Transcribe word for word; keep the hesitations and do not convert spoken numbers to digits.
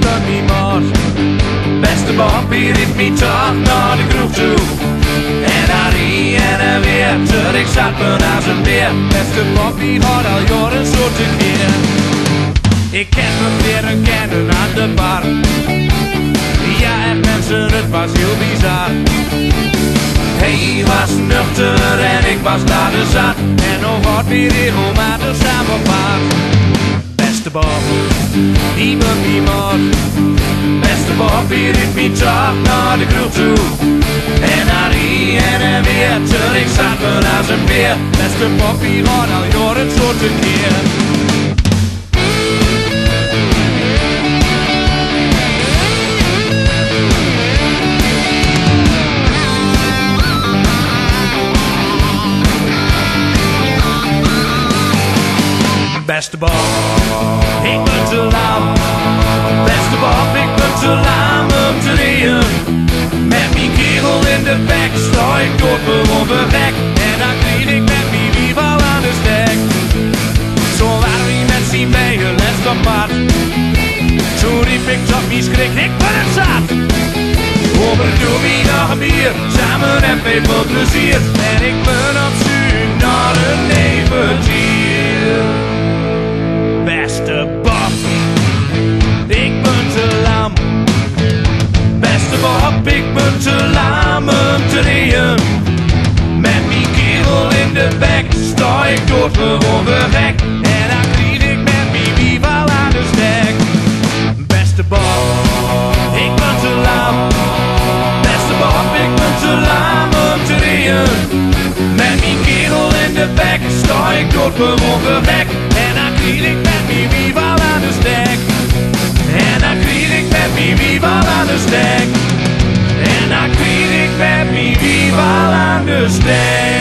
ben niet maat. Beste Bob, hier riep me toch naar de kroeg toe. En hij rie en hij weer, tot ik zat me naar zijn beer. Beste Bob, die had al jaren zo te keer. Ik ken me leren kennen aan de bar. Ja, en mensen, het was heel bizar. Hij was nuchter en ik was naar de zat. En nog wat weer regelmatig samen paard. Beste Bob, die ben niet maat. Beste Bob, hier riep me toch naar de kroeg toe. En hij rie en hij weer, tot ik zat me naar zijn beer. Beste Bob, die had al jaren zo te keer. Beste Bob, ik ben te lam. Beste Bob, ik ben te lam om te rijden. Met mijn kerel in de bek sta ik door gewoon weg. En dan kreeg ik met mijn wief al aan de stek. Zo waren we met z'n beiden, let's go pad. Zo riep ik tot mijn schrik, ik ben het zat. Over doe me nog een bier, samen en veel plezier. En ik ben op zoek naar een nevendier. Beste Bob, ik ben te lam. Beste Bob, ik ben te lam om te rijden. Met mijn kerel in de bek sta ik door gewoon weg. En dan kreeg ik met mijn wief al aan de stek. Beste Bob, ik ben te lam. Beste Bob, ik ben te lam om te rijden. Met mijn kerel in de bek sta ik door gewoon weg. En dan kreeg ik met mijn wief al aan de stek. En dan kreeg ik met mijn wief al aan de stek. En dan kreeg ik met mijn wief al aan de stek.